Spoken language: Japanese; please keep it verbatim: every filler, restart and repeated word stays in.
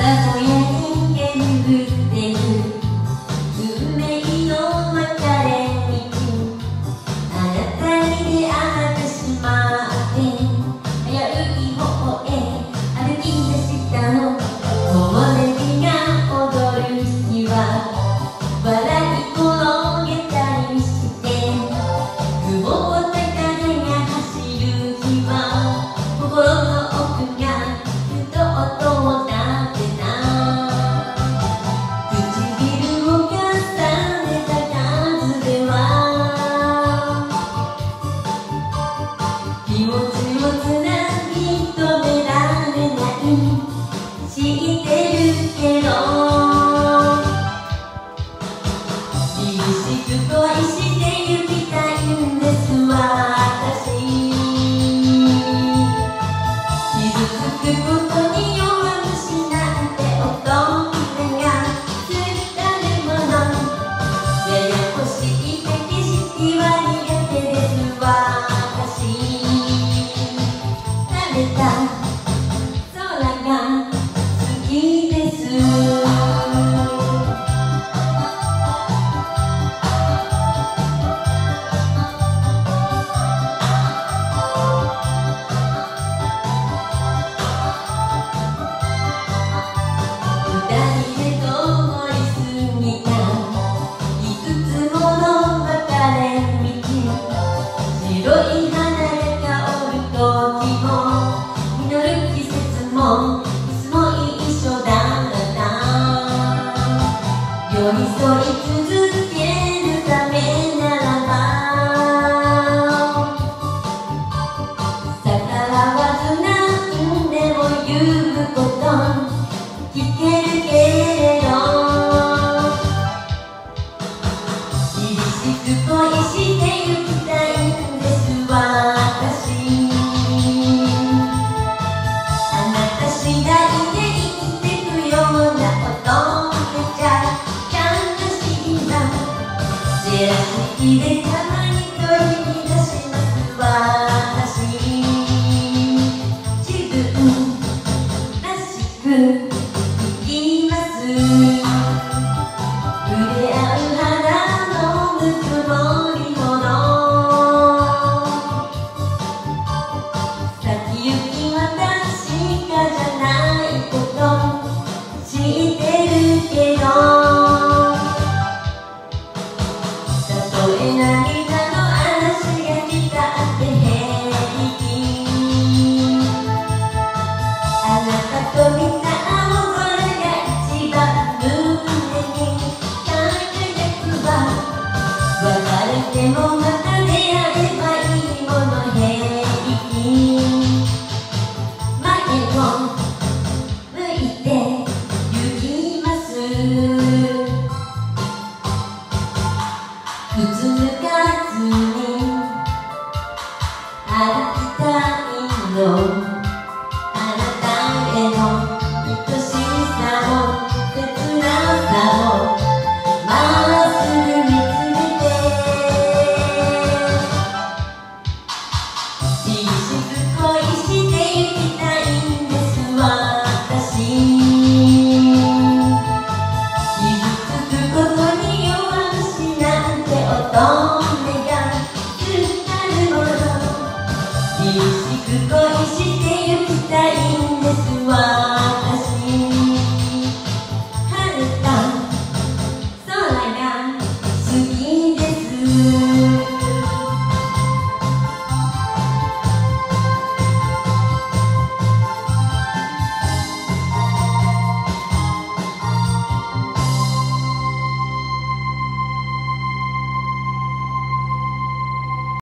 ぼやに眠ってる運命の分かれ道、あなたに出会ってしまって危うい方へ歩き出したの。木漏れ日が踊る日は笑い転げたりして曇った風が走る日は心の奥がふと音を立てた。唇を重ねた数では気持ちをつなぎ止められない知ってるけど厳しく恋してゆきたいんです私。傷つくことに弱虫なんて乙女がつったるもの。ややこしい景色は苦手です私。慣れた